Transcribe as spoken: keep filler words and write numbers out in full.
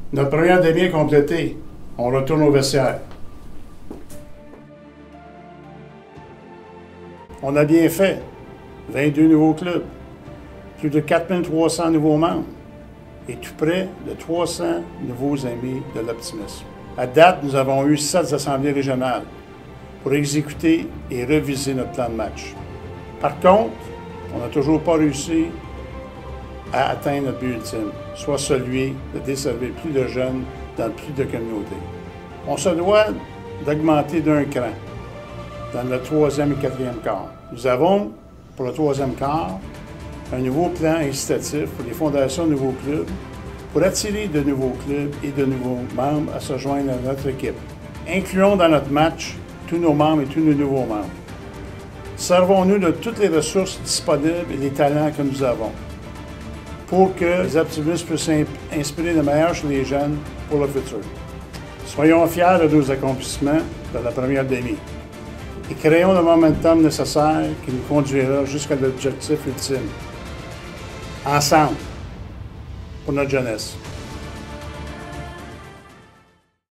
Notre première demi est complétée. On retourne au vestiaire. On a bien fait. vingt-deux nouveaux clubs. Plus de quatre mille trois cents nouveaux membres. Et tout près de trois cents nouveaux amis de l'optimisme. À date, nous avons eu sept assemblées régionales pour exécuter et reviser notre plan de match. Par contre, on n'a toujours pas réussi à atteindre notre but ultime, soit celui de desservir plus de jeunes dans plus de communautés. On se doit d'augmenter d'un cran dans le troisième et quatrième quart. Nous avons, pour le troisième quart, un nouveau plan incitatif pour les fondations de nouveaux clubs pour attirer de nouveaux clubs et de nouveaux membres à se joindre à notre équipe. Incluons dans notre match tous nos membres et tous nos nouveaux membres. Servons-nous de toutes les ressources disponibles et les talents que nous avons pour que les optimistes puissent inspirer le meilleur chez les jeunes pour le futur. Soyons fiers de nos accomplissements de la première demi et créons le momentum nécessaire qui nous conduira jusqu'à l'objectif ultime. Ensemble, pour notre jeunesse.